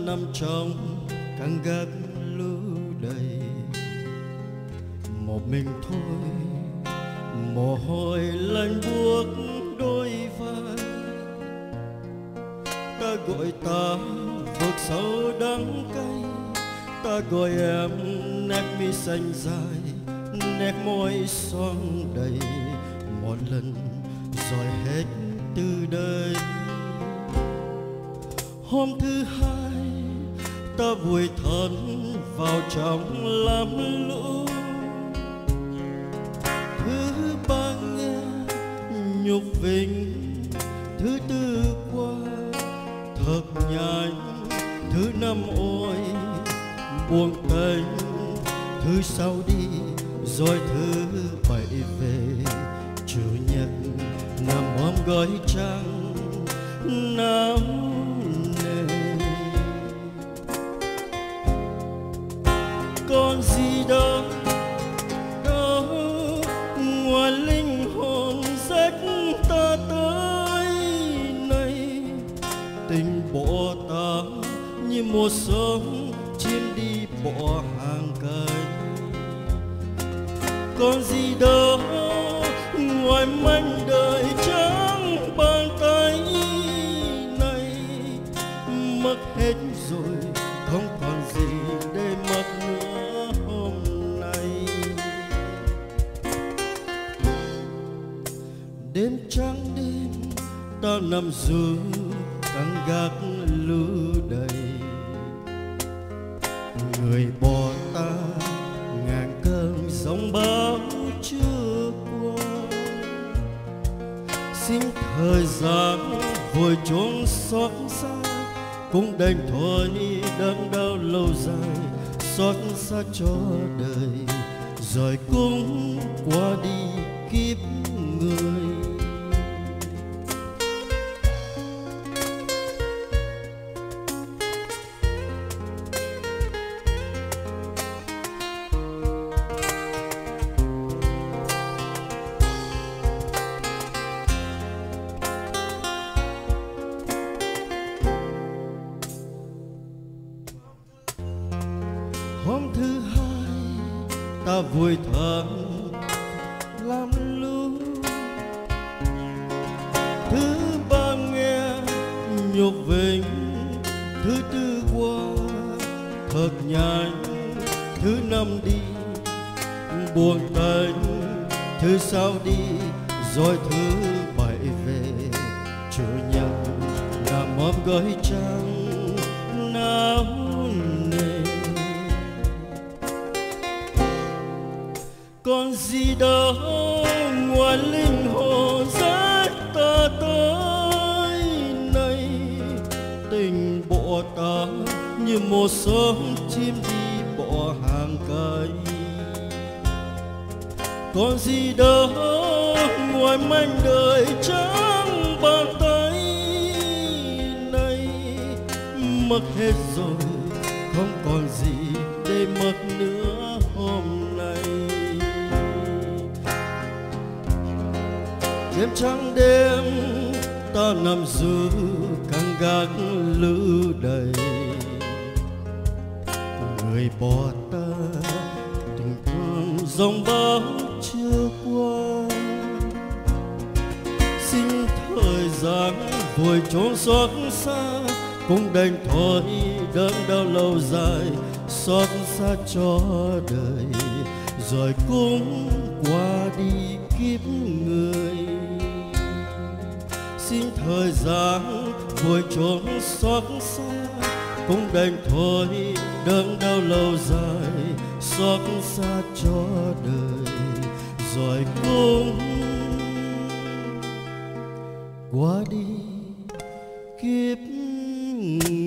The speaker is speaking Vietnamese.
nằm trong căn gác lưu đầy, một mình thôi mồ hôi lạnh buốt đôi vai. Ta gọi ta vực sâu đắng cay, ta gọi em nét mi xanh dài, nét môi son đầy, một lần rồi hết từ đây. Hôm thứ hai ta vùi thân vào trong lam lũ, thứ ba nghe nhục vinh, thứ tư qua thật nhanh, thứ năm ôi buông tênh, thứ sáu đi rồi thứ bảy về, chủ nhật nằm ôm gói trắng náo nề. Còn gì đâu đâu ngoài linh hồn rách ta tới nay, tình bộ ta như mùa sớm chim đi bỏ hàng cánh. Còn gì đâu ngoài manh đời trắng bàn tay này, mất hết rồi không còn gì để mất nữa hôm nay. Đêm trắng đêm ta nằm dưới căn gác lưu đầy, người bỏ ta ngàn cơn giông bão chưa qua. Xin thời gian vội trốn xót xa, cũng đành thôi đớn đau lâu dài, xót xa cho đời rồi cũng qua đi kiếp người. Hôm thứ hai ta vùi thân làm lũ, thứ ba nghe nhục vinh, thứ tư qua thật nhanh, thứ năm đi buông tênh, thứ sáu đi rồi thứ bảy về, chủ nhật nằm ôm gói trắng náo nề. Còn gì đâu ngoài linh hồn dắt ta tới nay, tình bộ ta như một sớm chim đi bỏ hàng cây. Còn gì đâu ngoài manh đời trắng bàn tay này, mất hết rồi không còn gì để mất nữa hôm nay. Đêm trắng đêm ta nằm dưới căn gác lưu đầy, người bỏ ta tình thương dòng bão chưa qua. Xin thời gian vội trốn xót xa, cũng đành thôi đớn đau lâu dài, xót xa cho đời rồi cũng qua đi kiếp người. Xin thời gian vội trốn xót xa, cũng đành thôi đớn đau lâu dài, xót xa cho đời rồi cũng qua đi kiếp người.